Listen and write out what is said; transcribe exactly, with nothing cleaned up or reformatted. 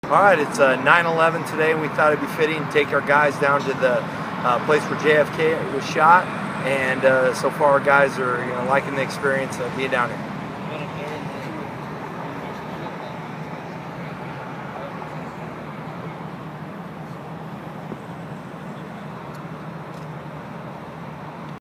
All right, it's uh, nine eleven today, and we thought it'd be fitting to take our guys down to the uh, place where J F K was shot. And uh, so far, our guys are you know liking the experience of being down here.